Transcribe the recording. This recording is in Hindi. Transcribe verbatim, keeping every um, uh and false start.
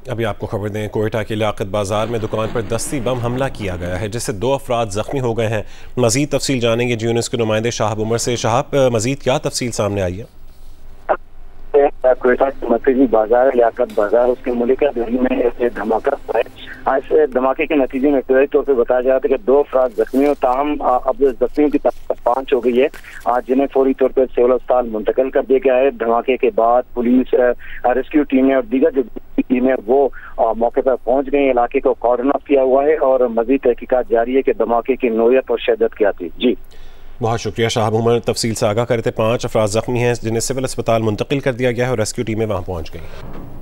अभी आपको खबर दें, कोयटा के लियाकत बाजार में दुकान पर दस्ती बम हमला किया गया है, जिससे दो अफराद जख्मी हो गए हैं। मजीद तफसील जानेंगे जी न्यूज़ के नुमाइंदे शाहब उमर से। शाहब, मजीद क्या तफसील सामने आई है? कोयटा के मरकजी बाजार लियाकत बाजार उसके मलिका दिल्ली में ऐसे धमाका हुआ है। आज धमाके के नतीजे में इब्तदाई तौर पर बताया जा रहा था कि दो अफराद जख्मी हो, ताहम अब जख्मियों की तादाद पाँच हो गई है, आज जिन्हें फौरी तौर पर सिविल अस्पताल मुंतकिल कर दिया गया है। धमाके के बाद पुलिस, रेस्क्यू टीमें और दीगर जो टीमें वो मौके पर पहुंच गई, इलाके को कॉर्डन ऑफ किया हुआ है और मजीद तहकीकात जारी है कि धमाके की नौयत और शिद्दत क्या थी। जी बहुत शुक्रिया शाहब उमर, तफसील से आगाह करते। पाँच अफराद जख्मी हैं जिन्हें सिविल अस्पताल मुंतकिल कर दिया गया है और रेस्क्यू टीमें वहाँ पहुँच गई।